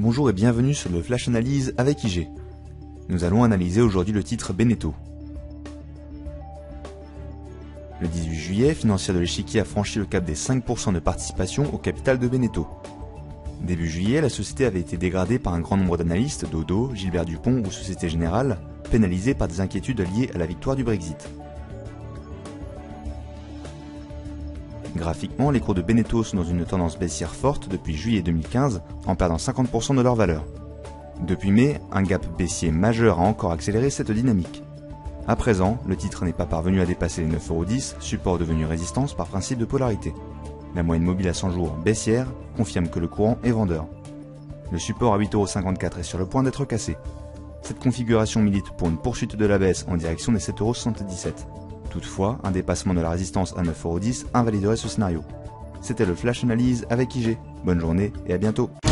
Bonjour et bienvenue sur le Flash Analyse avec IG. Nous allons analyser aujourd'hui le titre Beneteau. Le 18 juillet, Financière de l'Échiquier a franchi le cap des 5% de participation au capital de Beneteau. Début juillet, la société avait été dégradée par un grand nombre d'analystes, Dodo, Gilbert Dupont ou Société Générale, pénalisés par des inquiétudes liées à la victoire du Brexit. Graphiquement, les cours de Beneteau sont dans une tendance baissière forte depuis juillet 2015, en perdant 50% de leur valeur. Depuis mai, un gap baissier majeur a encore accéléré cette dynamique. À présent, le titre n'est pas parvenu à dépasser les 9,10 €, support devenu résistance par principe de polarité. La moyenne mobile à 100 jours baissière confirme que le courant est vendeur. Le support à 8,54 € est sur le point d'être cassé. Cette configuration milite pour une poursuite de la baisse en direction des 7,77 €. Toutefois, un dépassement de la résistance à 9,10 € invaliderait ce scénario. C'était le Flash Analyse avec IG. Bonne journée et à bientôt.